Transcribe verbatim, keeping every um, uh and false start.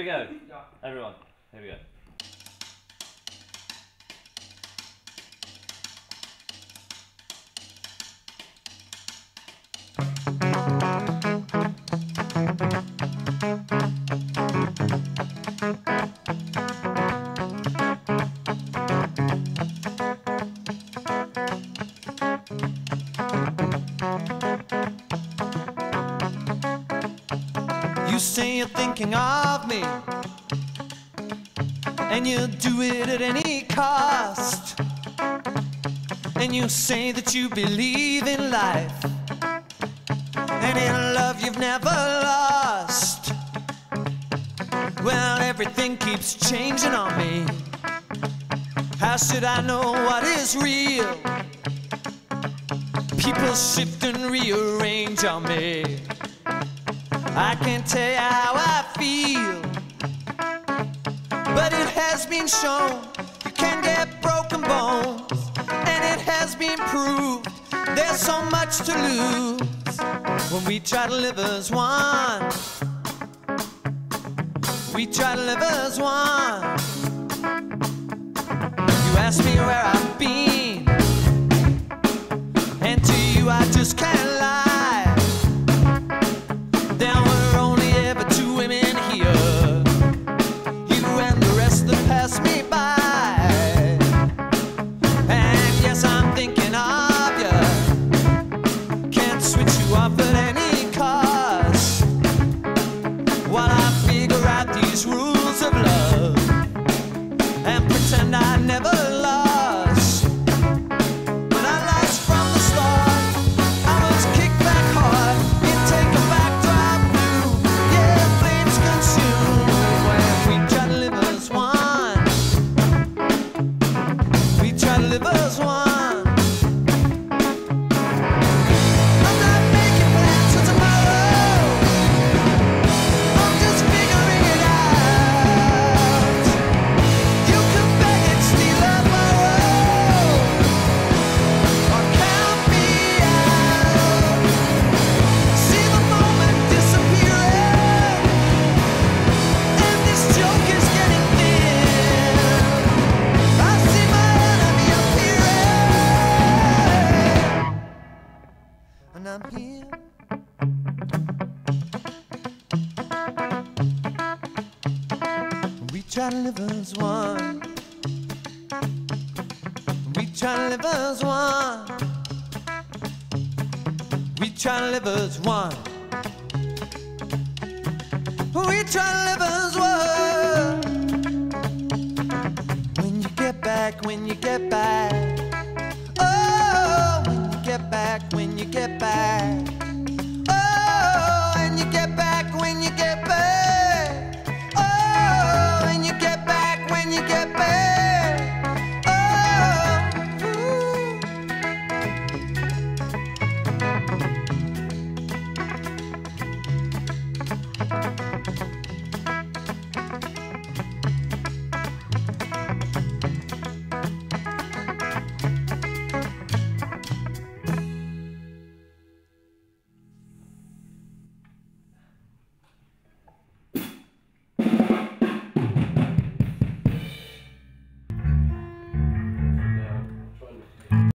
go. Everyone, here we go. You say you're thinking of me, and you do it at any cost. And you say that you believe in life, and in love you've never lost. Well, everything keeps changing on me. How should I know what is real? People shift and rearrange on me. I can't tell you how I feel, but it has been shown you can get broken bones, and it has been proved there's so much to lose when we try to live as one. We try to live as one. You ask me where I've been, and to you I just can't lie. There were only ever two women here, you and the rest that passed me by. And yes, I'm thinking of you, can't switch you off at any cost, while I figure out these rules of love and pretend I never lost. But I lost from the start, I was kicked back hard, you take a backdrop blue, yeah, flames consume. When we try to live as one, we try to live as one. I'm not making plans for tomorrow, I'm just figuring it out. You can beg and steal and borrow, or count me out. See the moment disappearing, and this joke is getting thin. I see my enemy appearing, and I'm here. We try to live as one. We try to live as one. We try to live as one. We try to live as one. When you get back, when you get back,